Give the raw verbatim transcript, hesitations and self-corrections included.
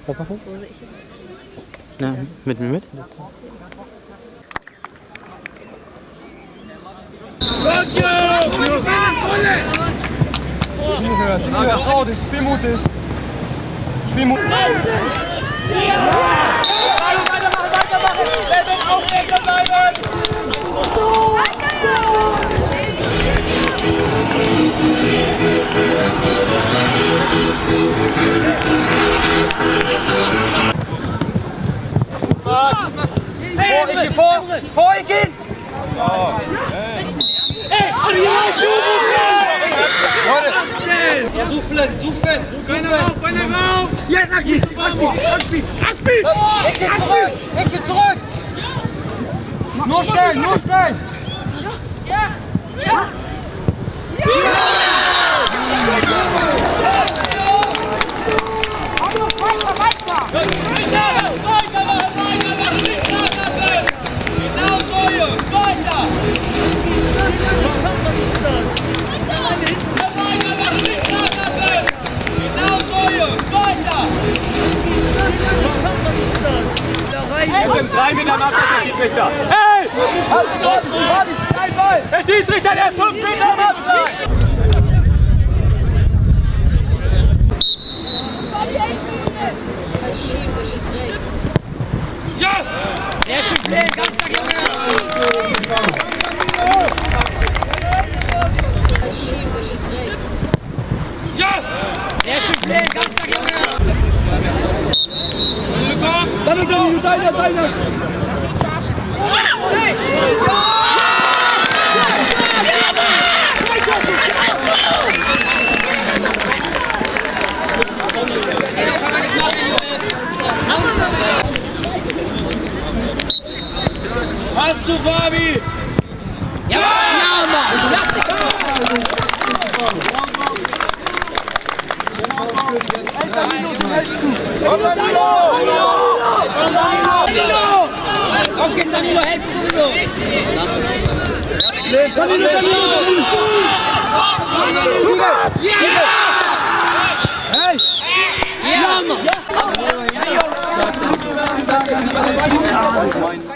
Was machst du? Na, mit mir mit? Ja, trau dich, spiel mutig. Spiel mutig. Weitermachen, weitermachen! Level aufrecht bleiben! Vor, ich geh vor! Vor, ich geh! Ey, ja, suchen, suchen! Beine rauf, Beine rauf! Jetzt, Akbi! Akbi! Akbi! Akbi! Ich geh zurück! Ich geh zurück! Nur schnell, nur schnell! Ja! Ja! Weiter, weiter! Weiter! Weiter, weiter, nicht nachlassen! Genau so, Jungs! Weiter! Was ist das? Weiter machen, nicht nachlassen! Genau so, Jungs! Weiter! Was ist das? Wir sind drei Meter nach der Schiedsrichter! Hey! Halt Ball! Der Schiedsrichter, der ist fünf Meter am Abseits! Ja! Der ist schon schnell, ganz klar! Ja! Der ist schon schnell, ganz klar! Dann Danilo, deiner, deiner! Hast du, Fabi? Ja, ja, Mann! Lass dich kommen! Danilo! Danilo! Auf geht's, Danilo! Hältst du, Danilo! Danilo, Danilo! Ja! Hey! Ja, Mann! Ja!